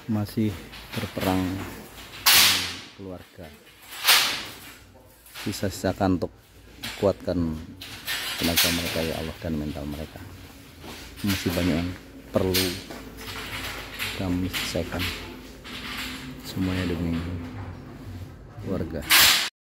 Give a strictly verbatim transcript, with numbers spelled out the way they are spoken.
masih berperang keluarga. Sisa-sisakan untuk kuatkan tenaga mereka ya Allah, dan mental mereka. Masih banyak yang perlu kami selesaikan, semuanya demi keluarga.